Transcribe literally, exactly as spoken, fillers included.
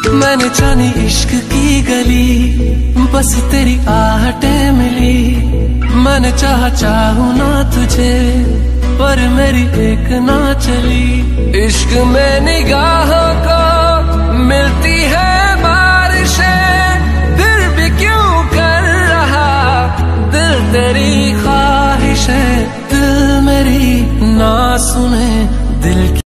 मैंने जानी इश्क की गली, बस तेरी आहटें मिली। मैंने चाहा चाहूं ना तुझे, पर मेरी एक ना चली। इश्क में निगाहों को मिलती है बारिशें, फिर भी क्यों कर रहा दिल तेरी ख्वाहिशें। दिल मेरी ना सुने दिल की